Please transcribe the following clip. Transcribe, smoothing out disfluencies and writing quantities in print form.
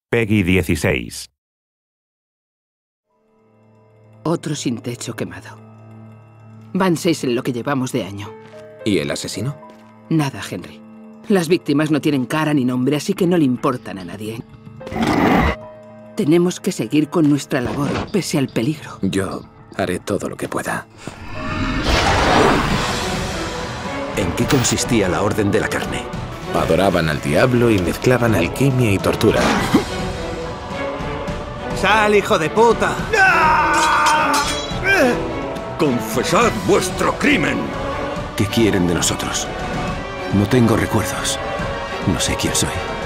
Peggy 16. Otro sin techo quemado. Van 6 en lo que llevamos de año. ¿Y el asesino? Nada, Henry. Las víctimas no tienen cara ni nombre, así que no le importan a nadie. Tenemos que seguir con nuestra labor, pese al peligro. Yo haré todo lo que pueda. ¿En qué consistía la Orden de la Carne? Adoraban al diablo y mezclaban alquimia y tortura. ¡Sal, hijo de puta! ¡Confesad vuestro crimen! ¿Qué quieren de nosotros? No tengo recuerdos. No sé quién soy.